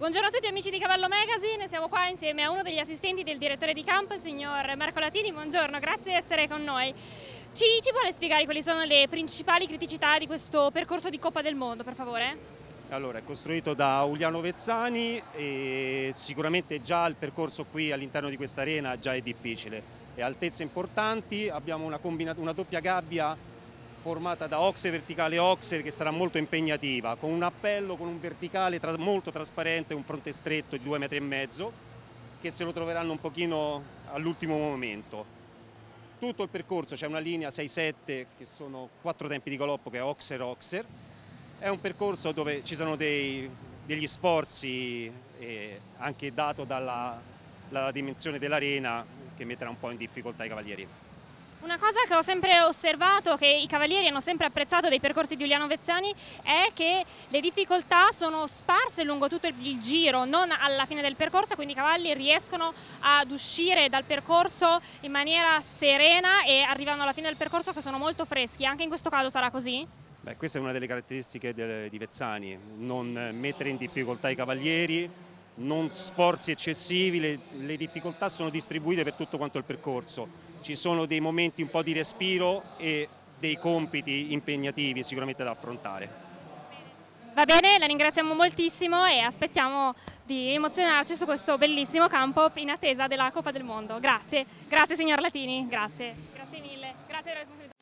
Buongiorno a tutti amici di Cavallo Magazine, siamo qua insieme a uno degli assistenti del direttore di campo, il signor Marco Latini. Buongiorno, grazie di essere con noi. Ci vuole spiegare quali sono le principali criticità di questo percorso di Coppa del Mondo, per favore? Allora, è costruito da Uliano Vezzani e sicuramente già il percorso qui all'interno di questa arena già è difficile. È altezze importanti, abbiamo una doppia gabbia formata da oxe verticale e oxer che sarà molto impegnativa, con un appello, con un verticale molto trasparente, un fronte stretto di 2,5 metri, che se lo troveranno un pochino all'ultimo momento. Tutto il percorso c'è una linea 6-7 che sono 4 tempi di galoppo che è oxer-oxer. È un percorso dove ci sono degli sforzi anche dato dalla dimensione dell'arena che metterà un po' in difficoltà i cavalieri. Una cosa che ho sempre osservato, che i cavalieri hanno sempre apprezzato dei percorsi di Uliano Vezzani, è che le difficoltà sono sparse lungo tutto il giro, non alla fine del percorso, quindi i cavalli riescono ad uscire dal percorso in maniera serena e arrivano alla fine del percorso che sono molto freschi. Anche in questo caso sarà così? Beh, questa è una delle caratteristiche di Vezzani, non mettere in difficoltà i cavalieri, non sforzi eccessivi, le difficoltà sono distribuite per tutto quanto il percorso. Ci sono dei momenti un po' di respiro e dei compiti impegnativi sicuramente da affrontare. Va bene, la ringraziamo moltissimo e aspettiamo di emozionarci su questo bellissimo campo in attesa della Coppa del Mondo. Grazie, grazie signor Latini, grazie mille, grazie della responsabilità.